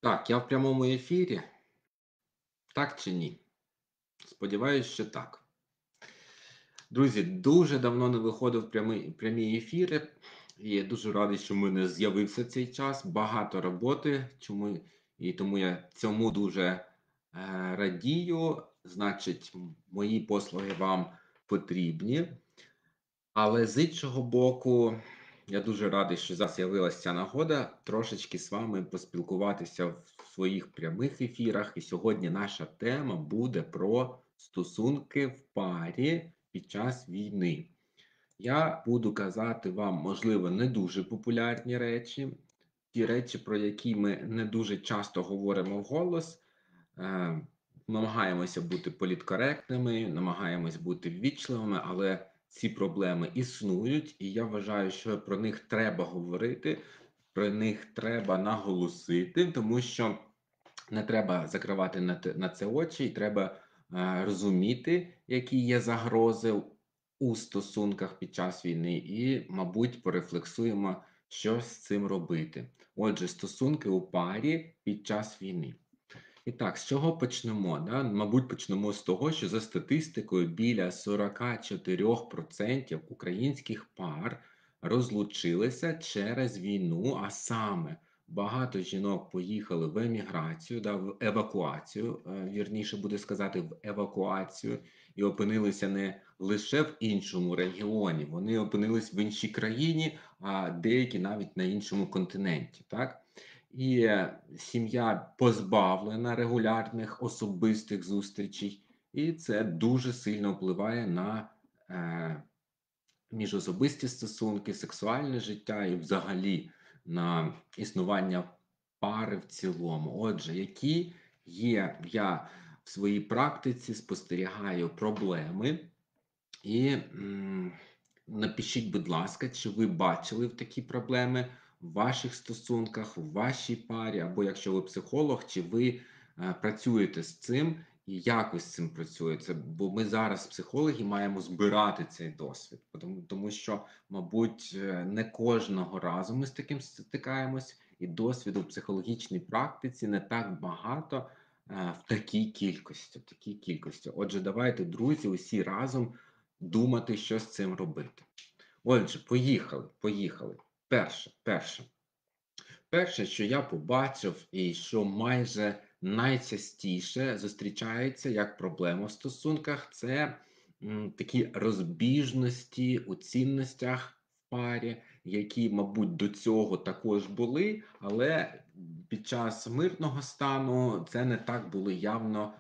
Так, я в прямому ефірі. Так чи ні? Сподіваюсь, що так. Друзі, дуже давно не виходив в прямі ефіри. І я дуже радий, що в мене з'явився цей час. Багато роботи. Тому я цьому дуже радію. Значить, мої послуги вам потрібні. Але з іншого боку, я дуже радий, що зараз з'явилася ця нагода трошечки з вами поспілкуватися в своїх прямих ефірах. І сьогодні наша тема буде про стосунки в парі під час війни. Я буду казати вам, можливо, не дуже популярні речі, ті речі, про які ми не дуже часто говоримо вголос. Е, Намагаємося бути політкоректними, намагаємось бути ввічливими, але ці проблеми існують, і я вважаю, що про них треба говорити, про них треба наголосити, тому що не треба закривати на це очі, і треба розуміти, які є загрози у стосунках під час війни, і, мабуть, порефлексуємо, що з цим робити. Отже, стосунки у парі під час війни. І так, з чого почнемо? Да? Мабуть, почнемо з того, що за статистикою біля 44% українських пар розлучилися через війну, а саме багато жінок поїхали в еміграцію, да, в евакуацію, вірніше буде сказати, в евакуацію, і опинилися не лише в іншому регіоні, вони опинились в іншій країні, а деякі навіть на іншому континенті. Так? І сім'я позбавлена регулярних особистих зустрічей, і це дуже сильно впливає на міжособисті стосунки, сексуальне життя і взагалі на існування пари в цілому. Отже, які я в своїй практиці спостерігаю проблеми, і напишіть, будь ласка, чи ви бачили в такі проблеми в ваших стосунках, в вашій парі, або якщо ви психолог, чи ви працюєте з цим і якось з цим працюєте. Бо ми зараз, психологи, маємо збирати цей досвід, тому що, мабуть, не кожного разу ми з таким стикаємось, і досвіду в психологічній практиці не так багато в такій кількості. Отже, давайте, друзі, усі разом думати, що з цим робити. Отже, поїхали. Перше, що я побачив, і що майже найчастіше зустрічається як проблема в стосунках, це такі розбіжності у цінностях в парі, які, мабуть, до цього також були, але під час мирного стану це не так було явно,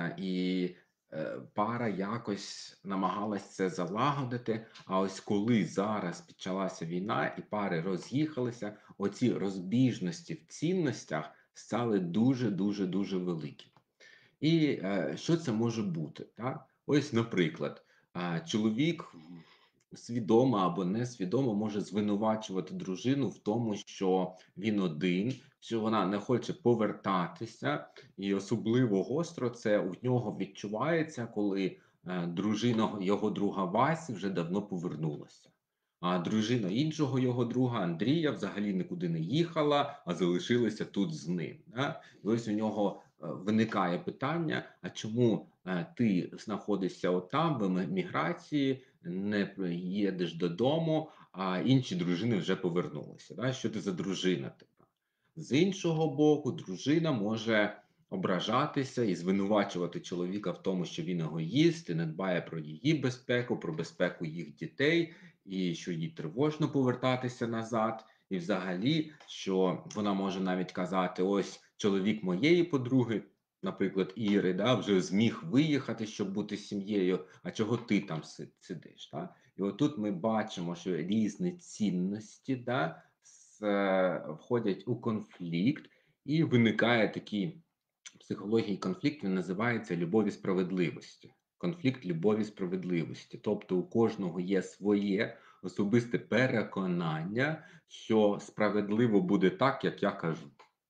і пара якось намагалась це залагодити. А ось коли зараз почалася війна і пари роз'їхалися, оці розбіжності в цінностях стали дуже великі. І що це може бути? Так? Ось, наприклад, чоловік свідомо або несвідомо може звинувачувати дружину в тому, що він один, що вона не хоче повертатися, і особливо гостро це у нього відчувається, коли дружина його друга Васі вже давно повернулася. А дружина іншого його друга Андрія взагалі нікуди не їхала, а залишилася тут з ним. Да? І ось у нього виникає питання: а чому ти знаходишся отам, в міграції, не їдеш додому, а інші дружини вже повернулися? Да? Що ти за дружина така? З іншого боку, дружина може ображатися і звинувачувати чоловіка в тому, що він егоїст і не дбає про її безпеку, про безпеку їх дітей, і що їй тривожно повертатися назад. І взагалі, що вона може навіть казати: ось чоловік моєї подруги, наприклад, Іри, да, вже зміг виїхати, щоб бути з сім'єю, а чого ти там сидиш? Да? І отут ми бачимо, що різні цінності, да, входять у конфлікт, і виникає такий в психології конфлікт, він називається любов і справедливості. Конфлікт любові і справедливості. Тобто у кожного є своє особисте переконання, що справедливо буде так, як я кажу.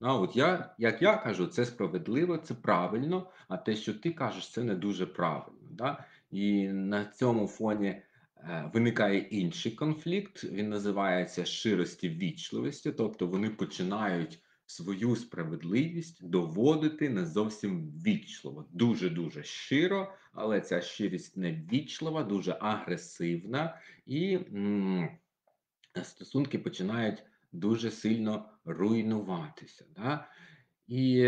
Як я кажу, це справедливо, це правильно, а те, що ти кажеш, це не дуже правильно. Да? І на цьому фоні виникає інший конфлікт, він називається щирості ввічливості, тобто вони починають свою справедливість доводити не зовсім ввічливо. Дуже-дуже щиро, але ця щирість не ввічлива, дуже агресивна і, стосунки починають дуже сильно руйнуватися, да. І,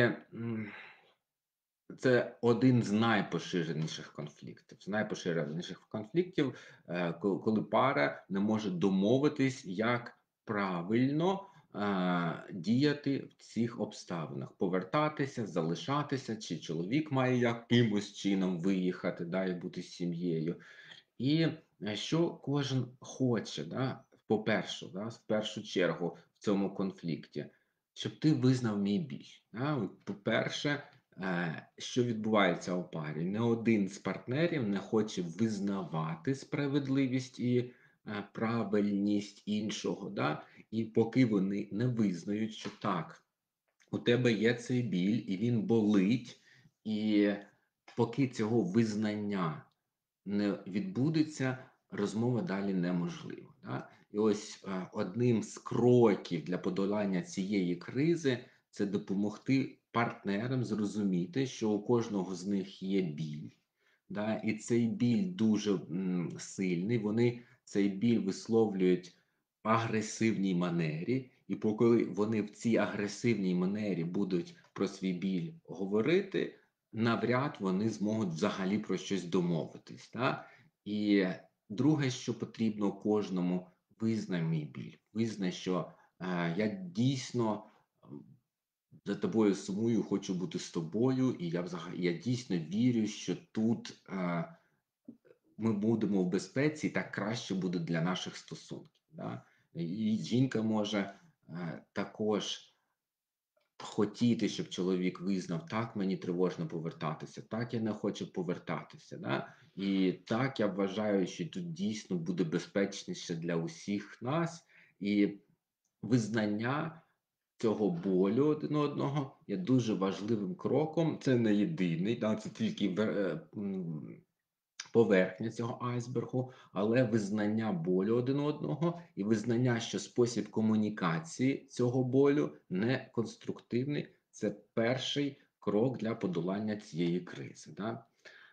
це один з найпоширеніших конфліктів. З найпоширеніших конфліктів, коли пара не може домовитись, як правильно, діяти в цих обставинах: повертатися, залишатися, чи чоловік має якимось чином виїхати, да, і бути з сім'єю. І, що кожен хоче, да, по-перше, да, в першу чергу в цьому конфлікті, щоб ти визнав мій біль. Да. От, по-перше, що відбувається у парі? Не один з партнерів не хоче визнавати справедливість і, правильність іншого, да. І поки вони не визнають, що так, у тебе є цей біль, і він болить, і поки цього визнання не відбудеться, розмова далі неможлива. Да? І ось одним з кроків для подолання цієї кризи це допомогти партнерам зрозуміти, що у кожного з них є біль. Да? І цей біль дуже сильний. Вони цей біль висловлюють в агресивній манері, і поки вони в цій агресивній манері будуть про свій біль говорити, навряд вони зможуть взагалі про щось домовитись. Да? І друге, що потрібно кожному: визнай мій біль, визнай, що я дійсно за тобою сумую, хочу бути з тобою, і я дійсно вірю, що тут ми будемо в безпеці, і так краще буде для наших стосунків. Да? І жінка може також хотіти, щоб чоловік визнав: так, мені тривожно повертатися, так, я не хочу повертатися. Да? І так, я вважаю, що тут дійсно буде безпечніше для усіх нас. І визнання цього болю один одного є дуже важливим кроком. Це не єдиний, да? Це тільки поверхня цього айсбергу, але визнання болю один одного і визнання, що спосіб комунікації цього болю не конструктивний — це перший крок для подолання цієї кризи. Да?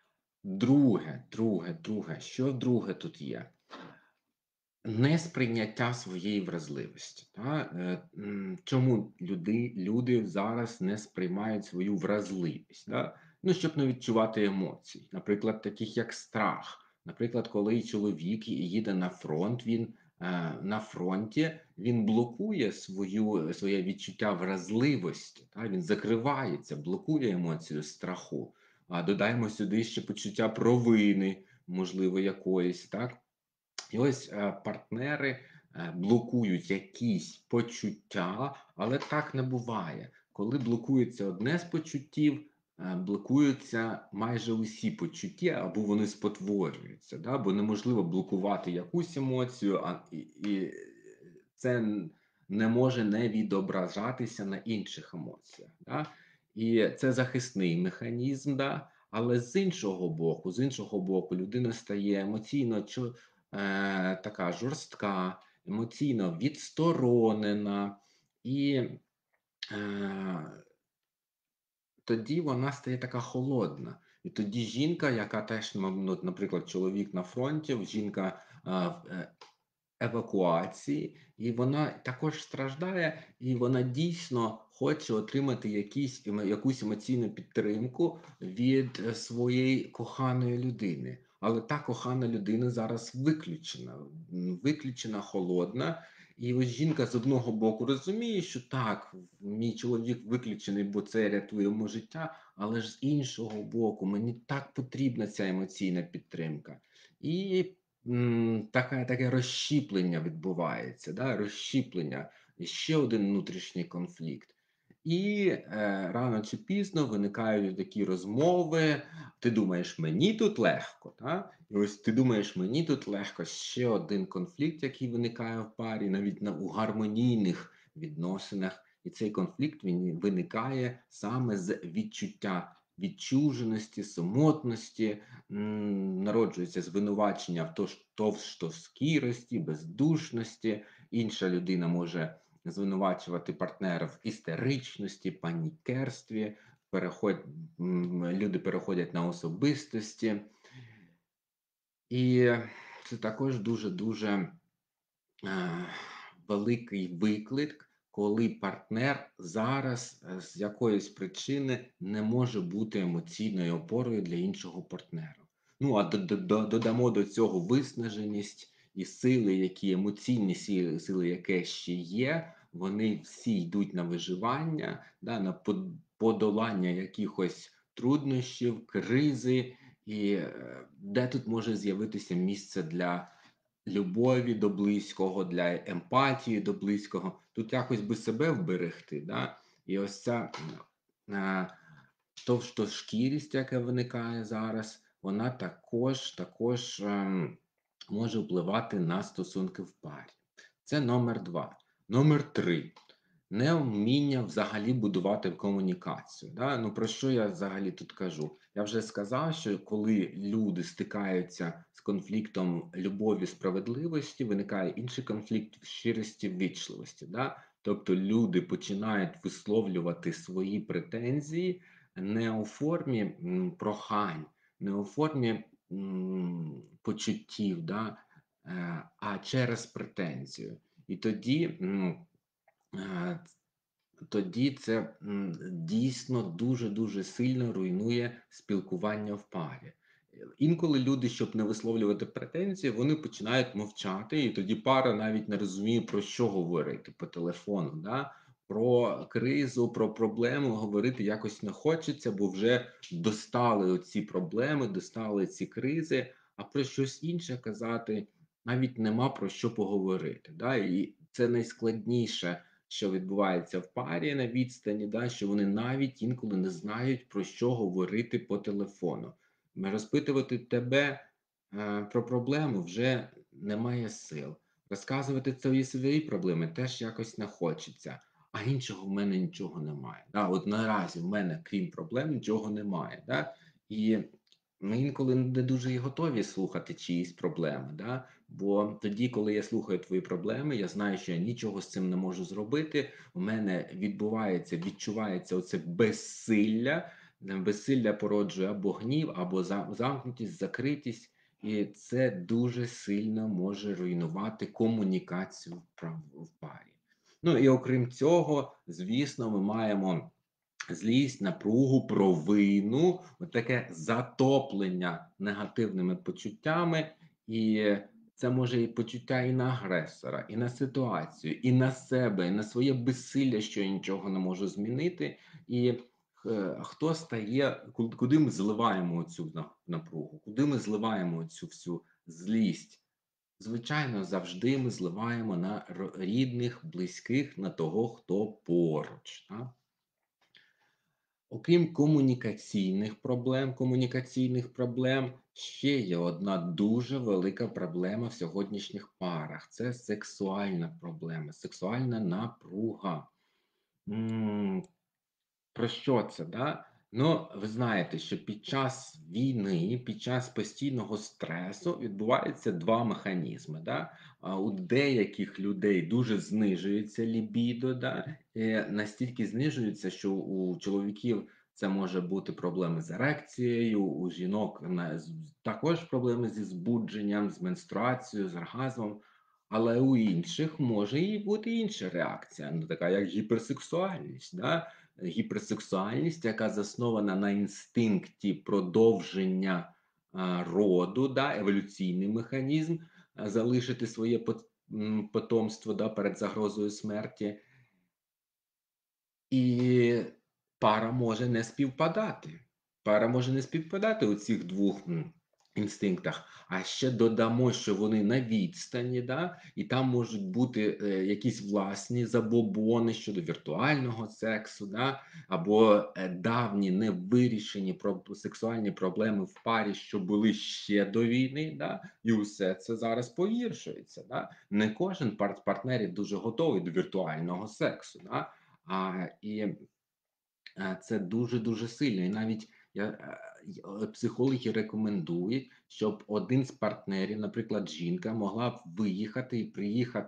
Друге, що друге тут є? Несприйняття своєї вразливості. Да? Чому люди зараз не сприймають свою вразливість? Да? Ну, щоб не відчувати емоцій, наприклад, таких як страх. Наприклад, коли чоловік їде на фронт, він на фронті він блокує своє відчуття вразливості, да? Він закривається, блокує емоцію страху. А додаємо сюди ще почуття провини, можливо, якоїсь, так? І ось партнери блокують якісь почуття, але так не буває. Коли блокується одне з почуттів, блокуються майже усі почуття, або вони спотворюються. Да? Бо неможливо блокувати якусь емоцію, і це не може не відображатися на інших емоціях. Да? І це захисний механізм, да? Але з іншого боку, людина стає емоційно така жорстка, емоційно відсторонена, і тоді вона стає така холодна. І тоді жінка, яка теж, ну, наприклад, чоловік на фронті, жінка в евакуації, і вона також страждає, і вона дійсно хоче отримати якусь емоційну підтримку від своєї коханої людини. Але та кохана людина зараз виключена, холодна. І ось жінка з одного боку розуміє, що так, мій чоловік виключений, бо це рятує йому життя, але ж з іншого боку, мені так потрібна ця емоційна підтримка. І таке розщіплення відбувається, да, розщіплення, ще один внутрішній конфлікт. І рано чи пізно виникають такі розмови: ти думаєш, мені тут легко, та? І ось ти думаєш, мені тут легко — ще один конфлікт, який виникає в парі, навіть у гармонійних відносинах. І цей конфлікт він виникає саме з відчуття відчуженості, самотності, народжується звинувачення в товстоскірості, бездушності. Інша людина може звинувачувати партнера в істеричності, панікерстві, переход люди переходять на особистості. І це також дуже-дуже е, великий виклик, коли партнер зараз з якоїсь причини не може бути емоційною опорою для іншого партнера. Ну, а додамо до цього виснаженість і сили, які емоційні сили, яке ще є, вони всі йдуть на виживання, да, на подолання якихось труднощів, кризи, і де тут може з'явитися місце для любові до близького, для емпатії до близького. Тут якось би себе вберегти, да? І ось ця е, товстошкірість, яка виникає зараз, вона також може впливати на стосунки в парі. Це номер 2. Номер 3. Невміння взагалі будувати комунікацію. Да? Ну, про що я взагалі тут кажу? Я вже сказав, що коли люди стикаються з конфліктом любові, справедливості, виникає інший конфлікт щирості, ввічливості. Да? Тобто люди починають висловлювати свої претензії не у формі прохань, не у формі почуттів, да? А через претензію. І е, тоді це дійсно дуже-дуже сильно руйнує спілкування в парі. Інколи люди, щоб не висловлювати претензії, вони починають мовчати, і тоді пара навіть не розуміє, про що говорити по телефону. Да? Про кризу, про проблему говорити якось не хочеться, бо вже достали оці проблеми, достали ці кризи, а про щось інше казати навіть нема про що поговорити. Да? І це найскладніше, що відбувається в парі на відстані, да, що вони навіть інколи не знають, про що говорити по телефону. Розпитувати тебе про проблему вже немає сил. Розказувати свої проблеми теж якось не хочеться, а іншого в мене нічого немає. Да? От наразі в мене, крім проблем, нічого немає. Да? І ми інколи не дуже і готові слухати чиїсь проблеми. Да? Бо тоді, коли я слухаю твої проблеми, я знаю, що я нічого з цим не можу зробити. У мене відчувається оце безсилля. Безсилля породжує або гнів, або замкнутість, закритість, і це дуже сильно може руйнувати комунікацію в парі. Ну і окрім цього, звісно, ми маємо злість, напругу, провину, таке затоплення негативними почуттями, і це може і почуття і на агресора, і на ситуацію, і на себе, і на своє безсилля, що я нічого не можу змінити. І хто стає, куди ми зливаємо цю напругу, куди ми зливаємо цю всю злість? Звичайно, завжди ми зливаємо на рідних, близьких, на того, хто поруч. Да? Окрім комунікаційних проблем, ще є одна дуже велика проблема в сьогоднішніх парах. Це сексуальна проблема, сексуальна напруга. М, Про що це, да? Ну, ви знаєте, що під час війни, під час постійного стресу відбуваються два механізми. Да? У деяких людей дуже знижується лібідо, да? Настільки знижується, що у чоловіків це може бути проблеми з ерекцією, у жінок також проблеми зі збудженням, з менструацією, з оргазмом. Але у інших може і бути інша реакція, ну така як гіперсексуальність. Да? Гіперсексуальність, яка заснована на інстинкті продовження роду, да, еволюційний механізм, залишити своє потомство, да, перед загрозою смерті, і пара може не співпадати. Пара може не співпадати у цих двох інстинктах. А ще додамо, що вони на відстані, да? І там можуть бути якісь власні забобони щодо віртуального сексу, да? Або давні невирішені сексуальні проблеми в парі, що були ще до війни, да? І усе це зараз погіршується. Да? Не кожен партнерів дуже готовий до віртуального сексу. Да? І це дуже-дуже сильно. І навіть психологи рекомендують, щоб один з партнерів, наприклад, жінка, могла б виїхати і приїхати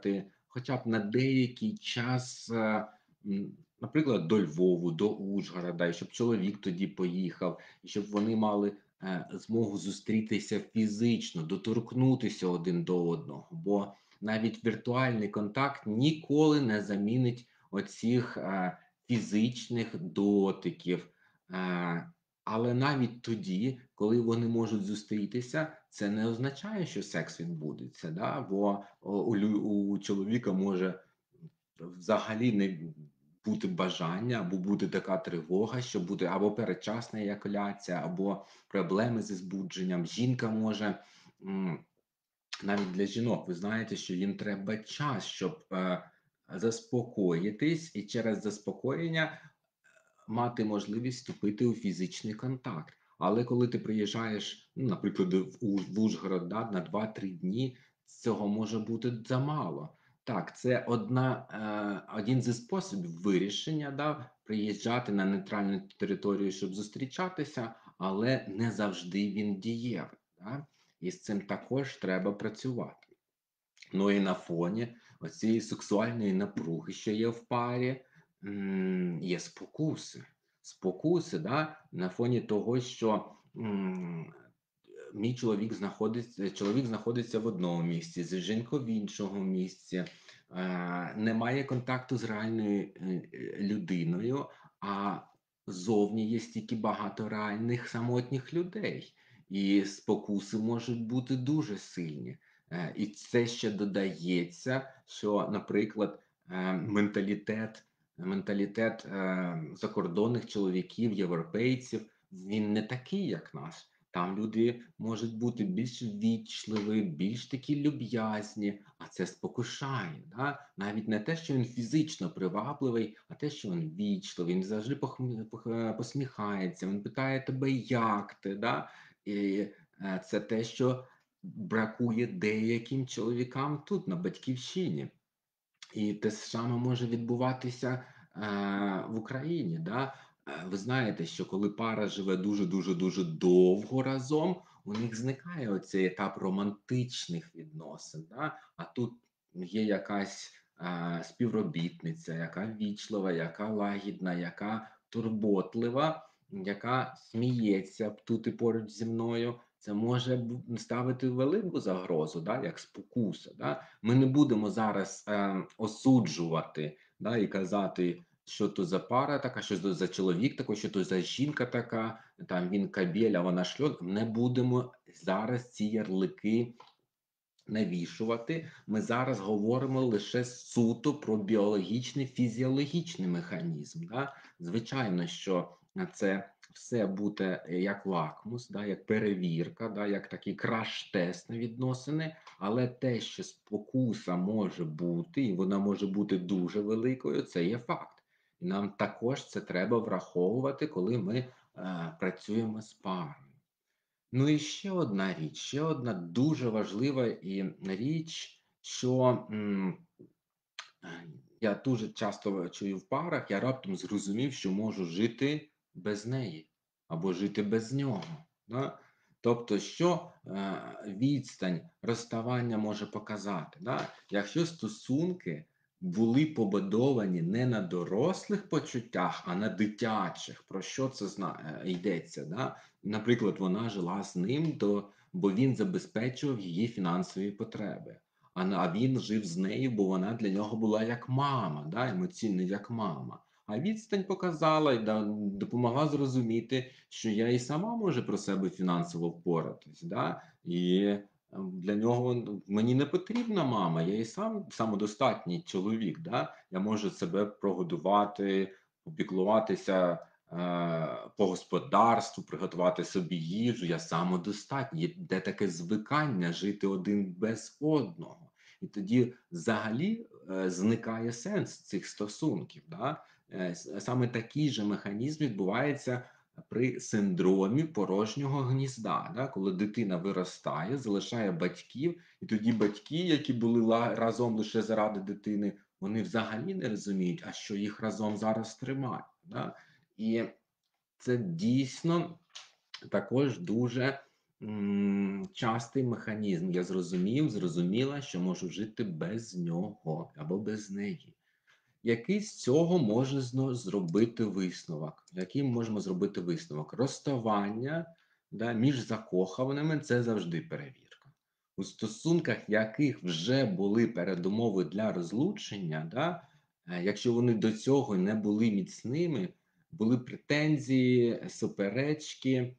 хоча б на деякий час, наприклад, до Львову, до Ужгорода, і щоб чоловік тоді поїхав, і щоб вони мали, змогу зустрітися фізично, доторкнутися один до одного. Бо навіть віртуальний контакт ніколи не замінить оцих, фізичних дотиків. Е, але навіть тоді, коли вони можуть зустрітися, це не означає, що секс відбудеться, да? Бо у чоловіка може взагалі не бути бажання, або бути така тривога, що буде або передчасна еякуляція, або проблеми зі збудженням. Жінка може, навіть для жінок, ви знаєте, що їм треба час, щоб заспокоїтись, і через заспокоєння мати можливість вступити у фізичний контакт. Але коли ти приїжджаєш, ну, наприклад, в Ужгород, да, на 2-3 дні, цього може бути замало. Так, це один зі способів вирішення, да, приїжджати на нейтральну територію, щоб зустрічатися, але не завжди він дієвий. Да? І з цим також треба працювати. Ну і на фоні оцієї сексуальної напруги, що є в парі, є спокуси. Спокуси, да, на фоні того, що мій чоловік знаходиться в одному місці, з жінкою в іншому місці, немає контакту з реальною людиною, а зовні є стільки багато реальних самотніх людей, і спокуси можуть бути дуже сильні. І це ще додається, що, наприклад, менталітет закордонних чоловіків, європейців, він не такий, як наш. Там люди можуть бути більш ввічливі, більш такі люб'язні, а це спокушає. Да? Навіть не те, що він фізично привабливий, а те, що він ввічливий, він завжди посміхається, він питає тебе, як ти. Да? І це те, що бракує деяким чоловікам тут, на батьківщині. І те саме може відбуватися в Україні. Да? Ви знаєте, що коли пара живе дуже довго разом, у них зникає оцей етап романтичних відносин. Да? А тут є якась співробітниця, яка вічлива, яка лагідна, яка турботлива, яка сміється тут і поруч зі мною. Це може ставити велику загрозу, да, як спокуса. Да? Ми не будемо зараз осуджувати, да, і казати, що то за пара така, що то за чоловік такий, що то за жінка така, там він кабель, а вона шльот. Не будемо зараз ці ярлики навішувати. Ми зараз говоримо лише суто про біологічний, фізіологічний механізм. Да? Звичайно, що це все буде як лакмус, да, як перевірка, да, як такий краш-тест на відносини, але те, що спокуса може бути, і вона може бути дуже великою, це є факт. І нам також це треба враховувати, коли ми працюємо з парою. Ну і ще одна річ, ще одна дуже важлива річ, що я дуже часто чую в парах, я раптом зрозумів, що можу жити без неї або жити без нього. Да? Тобто, що відстань розставання може показати? Да? Якщо стосунки були побудовані не на дорослих почуттях, а на дитячих, про що це йдеться? Да? Наприклад, вона жила з ним, бо він забезпечував її фінансові потреби. А він жив з нею, бо вона для нього була як мама, да, емоційно як мама. А відстань показала і допомогла зрозуміти, що я і сама можу про себе фінансово впоратись. Да? І для нього мені не потрібна мама, я і сам самодостатній чоловік. Да? Я можу себе прогодувати, опіклуватися по господарству, приготувати собі їжу, я самодостатній. Де таке звикання жити один без одного. І тоді взагалі зникає сенс цих стосунків. Да? Саме такий же механізм відбувається при синдромі порожнього гнізда, да? Коли дитина виростає, залишає батьків, і тоді батьки, які були разом лише заради дитини, вони взагалі не розуміють, а що їх разом зараз тримає. Да? І це дійсно також дуже Частий механізм. Я зрозуміла, що можу жити без нього або без неї. Який з цього може зробити висновок? Який можемо зробити висновок? Розставання, да, між закоханими – це завжди перевірка. У стосунках, яких вже були передумови для розлучення, да, якщо вони до цього не були міцними, були претензії, суперечки,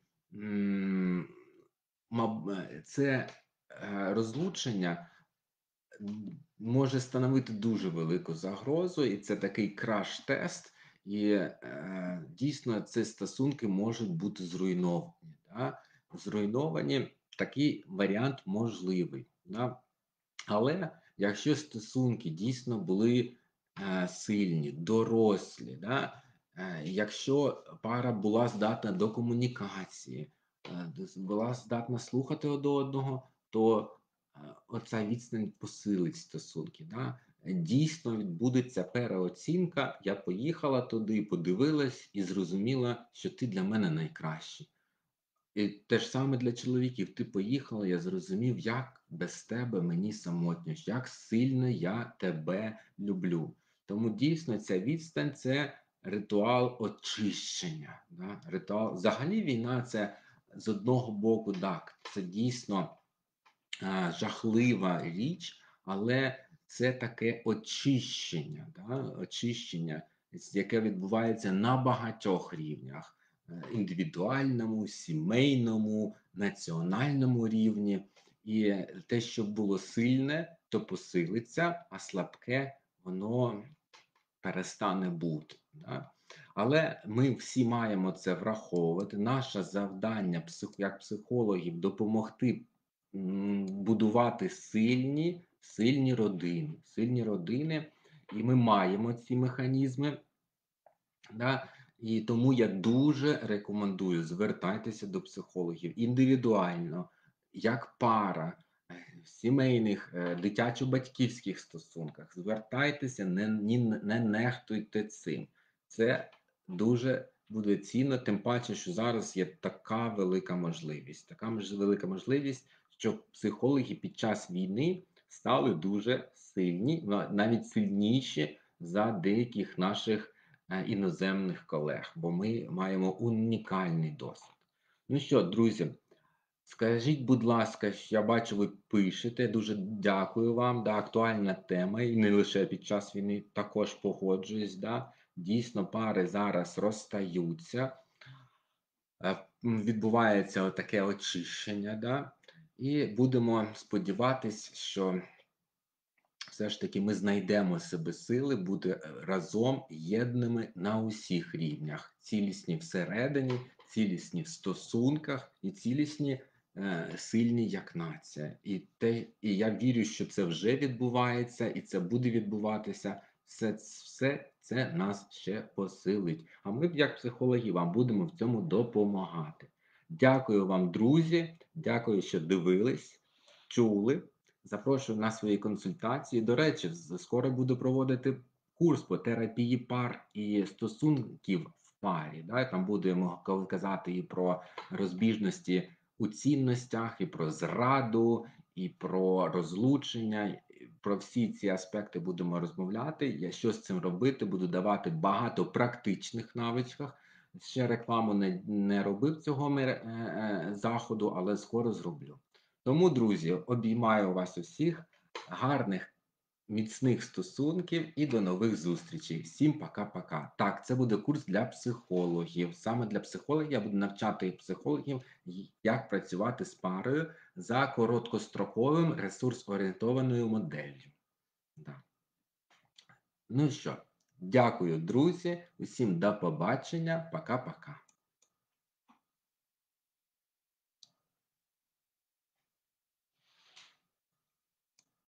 це розлучення може становити дуже велику загрозу, і це такий краш-тест, і дійсно ці стосунки можуть бути зруйновані. Да? Зруйновані, такий варіант можливий. Да? Але якщо стосунки дійсно були сильні, дорослі, да? Якщо пара була здатна до комунікації, була здатна слухати один одного, то оця відстань посилить стосунки. Да? Дійсно відбудеться переоцінка. Я поїхала туди, подивилась і зрозуміла, що ти для мене найкращий. І те ж саме для чоловіків. Ти поїхала, я зрозумів, як без тебе мені самотньо, як сильно я тебе люблю. Тому дійсно ця відстань це ритуал очищення. Да? Ритуал. Взагалі війна це з одного боку, так, це дійсно жахлива річ, але це таке очищення, да? Очищення, яке відбувається на багатьох рівнях. Індивідуальному, сімейному, національному рівні. І те, що було сильне, то посилиться, а слабке воно перестане бути. Да? Але ми всі маємо це враховувати. Наше завдання як психологів допомогти будувати сильні родини, і ми маємо ці механізми. Да? І тому я дуже рекомендую звертайтеся до психологів індивідуально, як пара, в сімейних, дитячо-батьківських стосунках. Звертайтеся, не нехтуйте цим. Це дуже буде цінно, тим паче, що зараз є така велика можливість. Велика можливість, що психологи під час війни стали дуже сильні, навіть сильніші за деяких наших іноземних колег, бо ми маємо унікальний досвід. Ну що, друзі, скажіть, будь ласка, я бачу, ви пишете. Дуже дякую вам. Да, актуальна тема, і не лише під час війни, також погоджуюсь. Да. Дійсно, пари зараз розстаються, відбувається таке очищення. Да, і будемо сподіватися, що все ж таки ми знайдемо себе сили бути разом єдними на усіх рівнях, цілісні всередині, цілісні в стосунках і цілісні, сильні як нація. І я вірю, що це вже відбувається, і це буде відбуватися. Все це нас ще посилить. А ми, як психологи, вам будемо в цьому допомагати. Дякую вам, друзі. Дякую, що дивились, чули. Запрошую на свої консультації. До речі, скоро буду проводити курс по терапії пар і стосунків в парі. Да? Там будемо казати і про розбіжності у цінностях, і про зраду, і про розлучення. Про всі ці аспекти будемо розмовляти. Я що з цим робити, буду давати багато практичних навичках. Ще рекламу не робив цього заходу, але скоро зроблю. Тому, друзі, обіймаю вас усіх, гарних, міцних стосунків і до нових зустрічей. Всім пока-пока. Так, це буде курс для психологів. Саме для психологів я буду навчати психологів, як працювати з парою за короткостроковим ресурс-орієнтованою моделлю. Да. Ну що, дякую, друзі. Усім до побачення. Пока-пока.